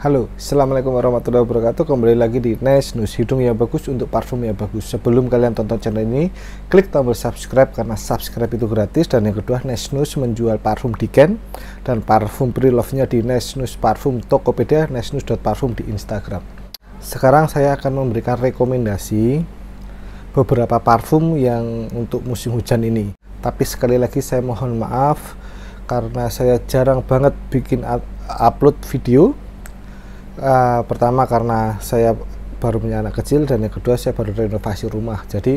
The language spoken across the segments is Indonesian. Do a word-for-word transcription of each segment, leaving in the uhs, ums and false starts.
Halo, assalamualaikum warahmatullahi wabarakatuh. Kembali lagi di Nice News, hidung yang bagus untuk parfum yang bagus. Sebelum kalian tonton channel ini, klik tombol subscribe karena subscribe itu gratis. Dan yang kedua, Nice News menjual parfum Diken dan parfum pre-love-nya di Nice News Parfum Tokopedia, nice news dot parfum di Instagram. Sekarang saya akan memberikan rekomendasi beberapa parfum yang untuk musim hujan ini. Tapi sekali lagi saya mohon maaf karena saya jarang banget bikin upload video. Uh, pertama karena saya baru punya anak kecil, dan yang kedua saya baru renovasi rumah, jadi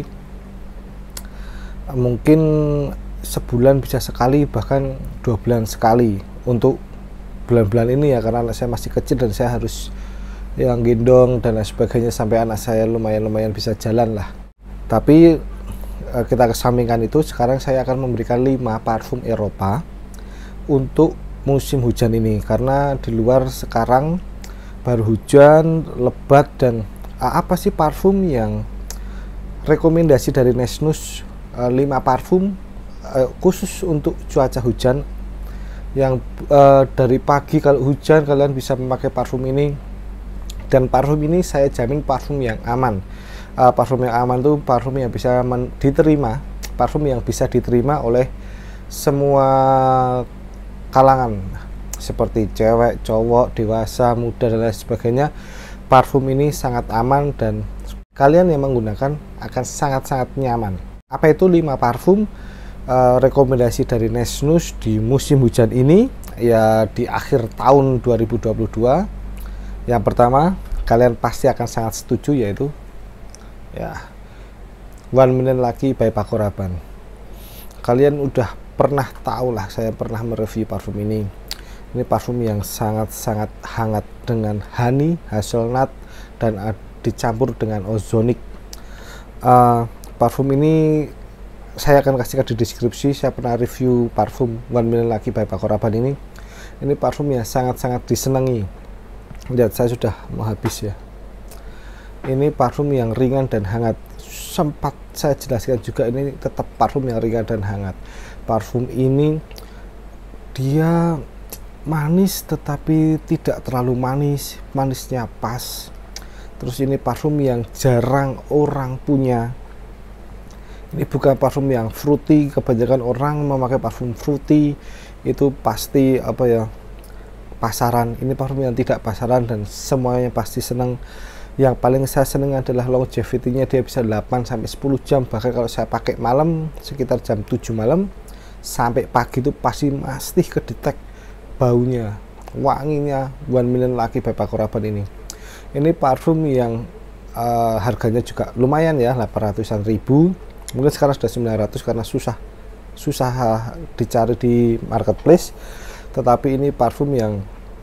uh, mungkin sebulan bisa sekali, bahkan dua bulan sekali untuk bulan-bulan ini ya, karena anak saya masih kecil dan saya harus yang gendong dan lain sebagainya sampai anak saya lumayan-lumayan bisa jalan lah. Tapi uh, kita kesampingkan itu, sekarang saya akan memberikan lima parfum Eropa untuk musim hujan ini, karena di luar sekarang baru hujan lebat. Dan uh, apa sih parfum yang rekomendasi dari Nice News, uh, lima parfum uh, khusus untuk cuaca hujan yang uh, dari pagi kalau hujan kalian bisa memakai parfum ini. Dan parfum ini saya jamin parfum yang aman. Uh, parfum yang aman tuh parfum yang bisa diterima, parfum yang bisa diterima oleh semua kalangan, seperti cewek, cowok, dewasa, muda, dan lain sebagainya. Parfum ini sangat aman dan kalian yang menggunakan akan sangat-sangat nyaman. Apa itu lima parfum uh, rekomendasi dari Nice News di musim hujan ini, ya di akhir tahun dua ribu dua puluh dua. Yang pertama, kalian pasti akan sangat setuju, yaitu ya One Million Lucky by Paco Rabanne. Kalian udah pernah tahu lah, saya pernah mereview parfum ini. Ini parfum yang sangat-sangat hangat dengan honey, hazelnut, dan uh, dicampur dengan ozonic. Uh, parfum ini saya akan kasihkan di deskripsi. Saya pernah review parfum One Million Lucky by Paco Rabanne ini. Ini parfum yang sangat-sangat disenangi. Lihat, saya sudah mau habis ya. Ini parfum yang ringan dan hangat. Sempat saya jelaskan juga, ini tetap parfum yang ringan dan hangat. Parfum ini dia manis tetapi tidak terlalu manis, manisnya pas. Terus ini parfum yang jarang orang punya. Ini bukan parfum yang fruity. Kebanyakan orang memakai parfum fruity itu pasti apa ya, pasaran. Ini parfum yang tidak pasaran dan semuanya pasti senang. Yang paling saya senang adalah longevity-nya, dia bisa delapan sampai sepuluh jam. Bahkan kalau saya pakai malam sekitar jam tujuh malam sampai pagi itu pasti masih kedetek baunya, wanginya One Million Lucky by Paco Rabanne ini. Ini parfum yang uh, harganya juga lumayan ya, delapan ratusan ribu. Mungkin sekarang sudah sembilan ratus karena susah susah dicari di marketplace. Tetapi ini parfum yang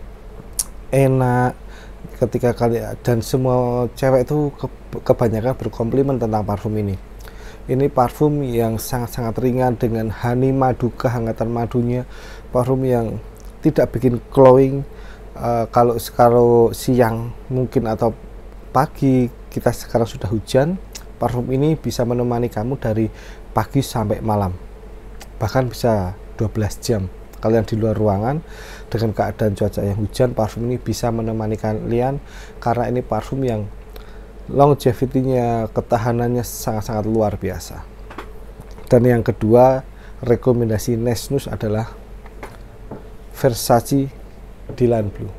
enak ketika kalian, dan semua cewek itu ke, kebanyakan berkomplimen tentang parfum ini. Ini parfum yang sangat-sangat ringan dengan honey, madu, kehangatan madunya. Parfum yang tidak bikin glowing. Uh, kalau kalau siang mungkin atau pagi, kita sekarang sudah hujan, parfum ini bisa menemani kamu dari pagi sampai malam, bahkan bisa dua belas jam. Kalian di luar ruangan dengan keadaan cuaca yang hujan, parfum ini bisa menemani kalian, karena ini parfum yang longevity-nya, ketahanannya sangat-sangat luar biasa. Dan yang kedua, rekomendasi Nice News adalah Versace Dylan Blue.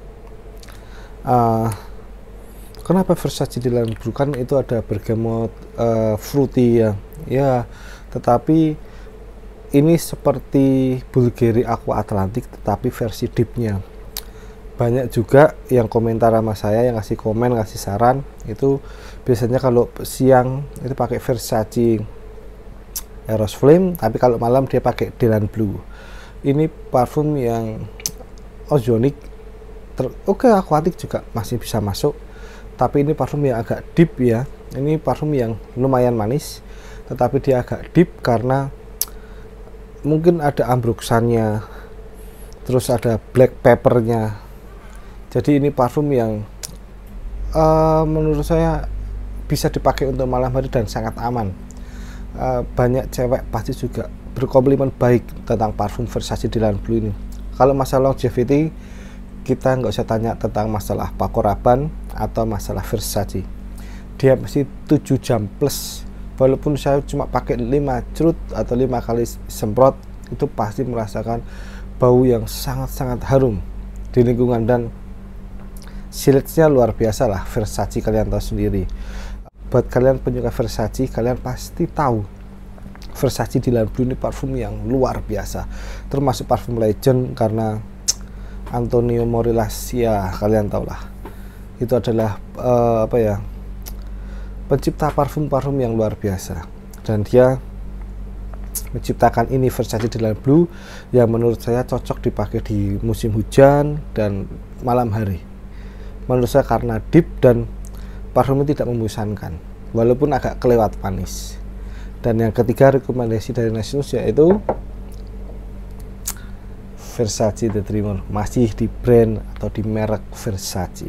Uh, kenapa Versace Dylan Blue? Kan itu ada bergamot, uh, fruity ya, ya. Tetapi ini seperti Bulgari Aqua Atlantic, tetapi versi deepnya. Banyak juga yang komentar sama saya, yang ngasih komen, ngasih saran, itu biasanya kalau siang itu pakai Versace Eros Flame, tapi kalau malam dia pakai Dylan Blue. Ini parfum yang ozonic, oke, okay, aquatic juga masih bisa masuk, tapi ini parfum yang agak deep ya. Ini parfum yang lumayan manis, tetapi dia agak deep karena mungkin ada ambruksannya, terus ada black peppernya. Jadi ini parfum yang uh, menurut saya bisa dipakai untuk malam hari dan sangat aman. Uh, banyak cewek pasti juga berkomplimen baik tentang parfum Versace Dylan Blue ini. Kalau masalah longevity, kita nggak usah tanya tentang masalah Paco Rabanne atau masalah Versace, dia mesti tujuh jam plus. Walaupun saya cuma pakai lima cerut atau lima kali semprot, itu pasti merasakan bau yang sangat-sangat harum di lingkungan. Dan silitsnya luar biasa lah Versace, kalian tahu sendiri. Buat kalian penyuka Versace, kalian pasti tahu Versace Dylan Blue ini parfum yang luar biasa, termasuk parfum legend karena Antonio Morillas, ya kalian tahu lah, itu adalah uh, apa ya, pencipta parfum-parfum yang luar biasa. Dan dia menciptakan ini Versace Dylan Blue yang menurut saya cocok dipakai di musim hujan dan malam hari. Menurut saya karena deep dan parfumnya tidak membosankan walaupun agak kelewat manis. Dan yang ketiga rekomendasi dari Nesnus yaitu Versace The Dreamer, masih di brand atau di merek Versace.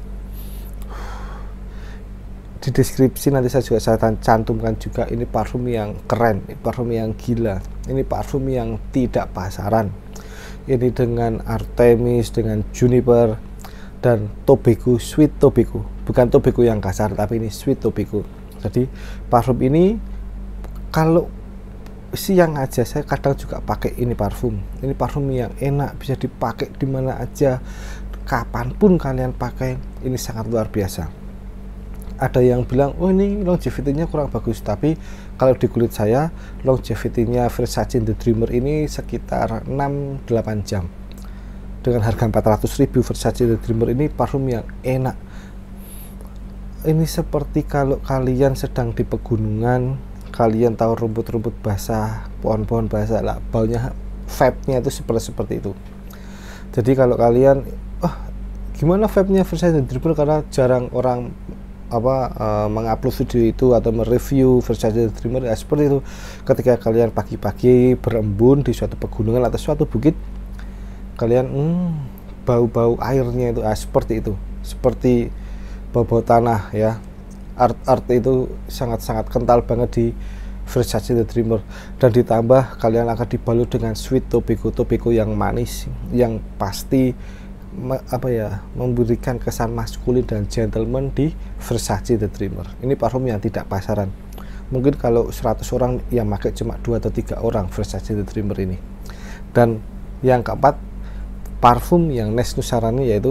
Di deskripsi nanti saya juga saya cantumkan juga, ini parfum yang keren, ini parfum yang gila, ini parfum yang tidak pasaran. Ini dengan Artemis, dengan Juniper dan Tobacco, Sweet Tobacco, bukan Tobacco yang kasar tapi ini Sweet Tobacco. Jadi parfum ini kalau siang aja saya kadang juga pakai ini parfum. Ini parfum yang enak, bisa dipakai di mana aja, kapanpun kalian pakai. Ini sangat luar biasa. Ada yang bilang, oh ini longevity-nya kurang bagus, tapi kalau di kulit saya longevity-nya Versace The Dreamer ini sekitar enam delapan jam. Dengan harga empat ratus ribu, Versace The Dreamer ini parfum yang enak. Ini seperti kalau kalian sedang di pegunungan, kalian tahu rumput-rumput basah, pohon-pohon basah lah, baunya, vibe-nya itu seperti seperti itu. Jadi kalau kalian, oh gimana vibe-nya Versace The Dreamer, karena jarang orang apa uh, mengupload video itu atau mereview Versace The Dreamer, ya seperti itu. Ketika kalian pagi-pagi berembun di suatu pegunungan atau suatu bukit, kalian hmm, bau-bau airnya itu, ah, seperti itu, seperti bau-bau tanah ya. Art-art itu sangat-sangat kental banget di Versace The Dreamer, dan ditambah kalian akan dibalut dengan Sweet Tobacco, Tobacco yang manis, yang pasti me, apa ya, memberikan kesan maskulin dan gentleman di Versace The Dreamer. Ini parfum yang tidak pasaran. Mungkin kalau seratus orang yang pakai cuma dua atau tiga orang Versace The Dreamer ini. Dan yang keempat, parfum yang Nesnus sarani yaitu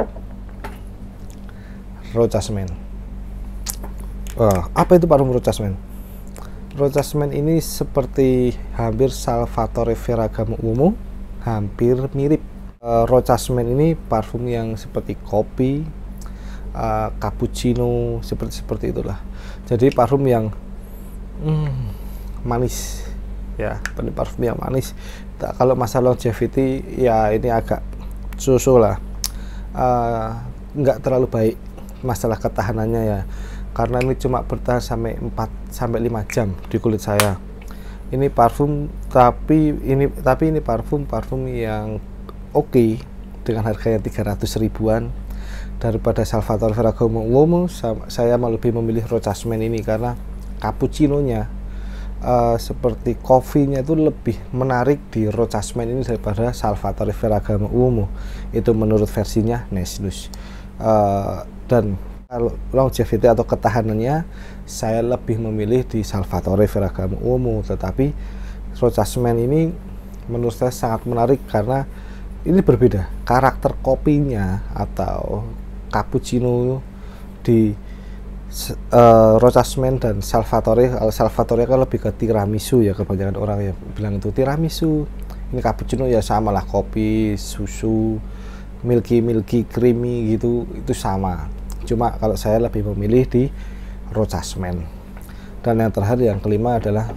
Rose Jasmine. Uh, apa itu parfum Rose Jasmine? Rose Jasmine ini seperti hampir Salvatore Ferragamo Uomo, hampir mirip. Uh, Rose Jasmine ini parfum yang seperti kopi, uh, cappuccino, seperti seperti itulah. Jadi parfum yang mm, manis, ya, ini parfum yang manis. Kalau masalah longevity ya ini agak susu lah, uh, nggak terlalu baik masalah ketahanannya ya, karena ini cuma bertahan sampai empat sampai lima jam di kulit saya. Ini parfum tapi ini tapi ini parfum parfum yang oke okay, dengan harga yang tiga ratus ribuan. Daripada Salvatore Ferragamo Uomo, saya mau lebih memilih Rose Jasmine ini karena cappuccino-nya uh, seperti kopinya itu lebih menarik di Rose Jasmine ini daripada Salvatore Ferragamo Uomo. Itu menurut versinya Nesnus. Uh, dan kalau longevity atau ketahanannya saya lebih memilih di Salvatore Ferragamo Uomo, tetapi Rose Jasmine ini menurut saya sangat menarik karena ini berbeda karakter kopinya atau cappuccino di uh, Rose Jasmine dan Salvatore. Kalau Salvatore kan lebih ke tiramisu ya, kebanyakan orang yang bilang itu tiramisu. Ini cappuccino ya sama lah, kopi, susu, milky milky creamy gitu, itu sama. Cuma kalau saya lebih memilih di Rose Jasmine. Dan yang terakhir, yang kelima adalah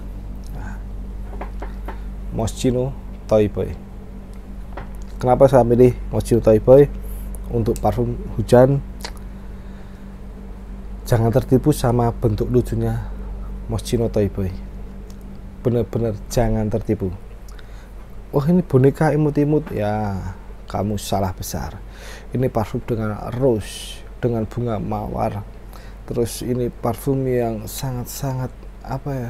Moschino Toy Boy. Kenapa saya pilih Moschino Toy Boy untuk parfum hujan? Jangan tertipu sama bentuk lucunya Moschino Toy Boy, bener-bener jangan tertipu. Oh ini boneka imut-imut, ya kamu salah besar. Ini parfum dengan rose, dengan bunga mawar. Terus ini parfum yang sangat-sangat apa ya,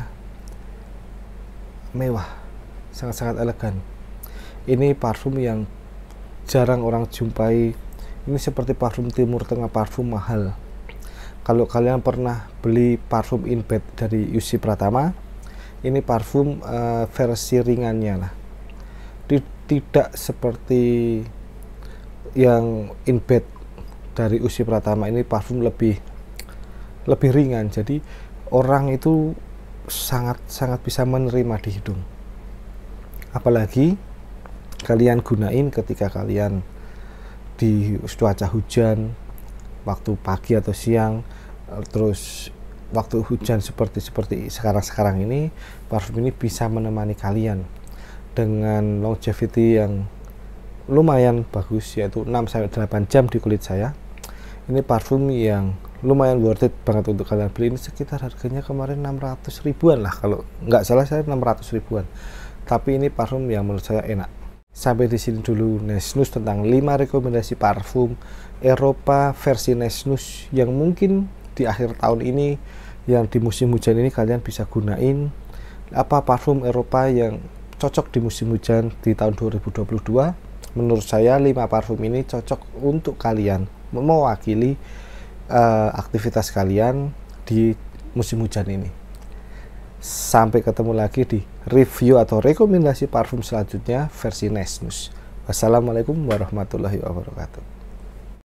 mewah, sangat-sangat elegan. Ini parfum yang jarang orang jumpai. Ini seperti parfum Timur Tengah, parfum mahal. Kalau kalian pernah beli parfum In Bed dari Yossi Pratama, ini parfum uh, versi ringannya lah. Tidak seperti yang In Bed dari Yossi Pratama, ini parfum lebih lebih ringan. Jadi orang itu sangat sangat bisa menerima di hidung. Apalagi kalian gunain ketika kalian di cuaca hujan, waktu pagi atau siang, terus waktu hujan seperti seperti sekarang-sekarang ini, parfum ini bisa menemani kalian dengan longevity yang lumayan bagus, yaitu enam sampai delapan jam di kulit saya. Ini parfum yang lumayan worth it banget untuk kalian beli. Ini sekitar harganya kemarin enam ratus ribuan lah, kalau nggak salah saya enam ratus ribuan. Tapi ini parfum yang menurut saya enak. Sampai di sini dulu Nesnus tentang lima rekomendasi parfum Eropa versi Nesnus yang mungkin di akhir tahun ini, yang di musim hujan ini kalian bisa gunain. Apa parfum Eropa yang cocok di musim hujan di tahun dua ribu dua puluh dua? Menurut saya lima parfum ini cocok untuk kalian, mewakili uh, aktivitas kalian di musim hujan ini. Sampai ketemu lagi di review atau rekomendasi parfum selanjutnya versi Nesnus. Wassalamualaikum warahmatullahi wabarakatuh.